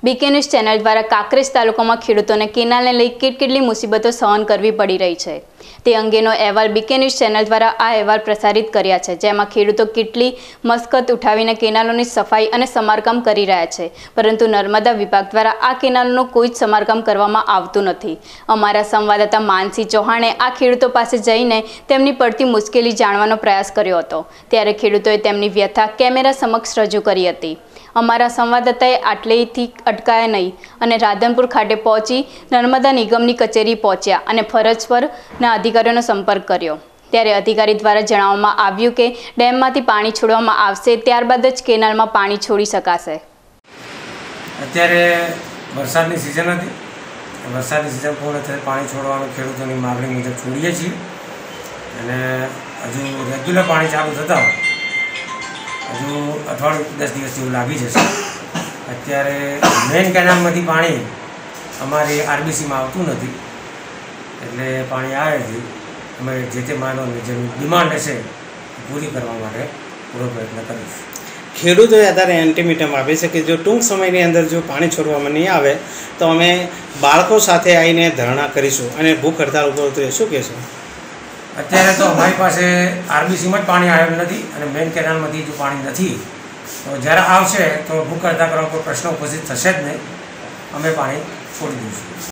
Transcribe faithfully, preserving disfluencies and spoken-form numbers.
બીકે news channel દ્વારા કાંકરેજ તાલુકામાં ખેડૂતોને કેનાલને લઈ કેટલી મુસીબતો સહન કરવી પડી રહી છે તે અંગેનો અહેવાલ બીકે ન્યૂઝ ચેનલ દ્વારા આ અહેવાલ પ્રસારિત કર્યા છે, જેમાં ખેડૂતો કેટલી મશક્કત ઉઠાવીને કેનાલોની સફાઈ અને સમારકામ કરી રહ્યા છે, પરંતુ નર્મદા વિભાગ દ્વારા આ કેનાલોનું કોઈ જ સમારકામ કરવામાં આવતું નથી। અમારા સંવાદદાતા માનસી ચૌહાણે આ ખેડૂતો પાસે જઈને તેમની પડતી મુશ્કેલી જાણવાનો પ્રયાસ કર્યો હતો, ત્યારે ખેડૂતોએ તેમની વ્યથા કેમેરા સમક્ષ રજૂ કરી હતી। અમારા સંવાદદાતાએ આટલેથી અટકાયા નહીં અને રાધનપુર ખાતે પહોંચી નર્મદા નિગમની કચેરી પહોંચ્યા અને ફરજ પરના અધિકારીઓનો સંપર્ક કર્યો, ત્યારે અધિકારી દ્વારા જણાવવામાં આવ્યું કે ડેમમાંથી પાણી છોડવામાં આવશે, ત્યારબાદ જ કેનાલમાં પાણી છોડી શકાશે। અત્યારે વરસાદની સિઝન હતી, વરસાદની સિઝન પૂર્ણ થઈ પાણી છોડવાનું ખેડૂતોની માગણી મુજબ છોડીએ છીએ અને હજુ રેગ્યુલર પાણી ચાલુ થતાં હજુ અઠવાડિયું દસ દિવસ જેવું લાગી જશે। અત્યારે મેઇન કેનાલમાંથી પાણી અમારી આરબીસીમાં આવતું નથી, એટલે પાણી આવે છે અમે જે તે માનવની જે ડિમાન્ડ હશે પૂરી કરવા માટે પૂરો પ્રયત્ન કરીશું। ખેડૂતોએ અત્યારે એન્ટીમીટમ આપે છે કે જો ટૂંક સમયની અંદર જો પાણી છોડવામાં નહીં આવે તો અમે બાળકો સાથે આવીને ધરણા કરીશું અને ભૂખ હડતાળ ઉપર ઉતરીએ, શું કહેશો? અત્યારે તો અમારી પાસે આરબીસીમાં જ પાણી આવેલું નથી અને મેઇન કેનાલમાંથી જો પાણી નથી તો જ્યારે આવશે તો ભૂખ હડતાળ કરવા કોઈ પ્રશ્ન ઉપસ્થિત થશે જ નહીં, અમે પાણી છોડી દઈશું।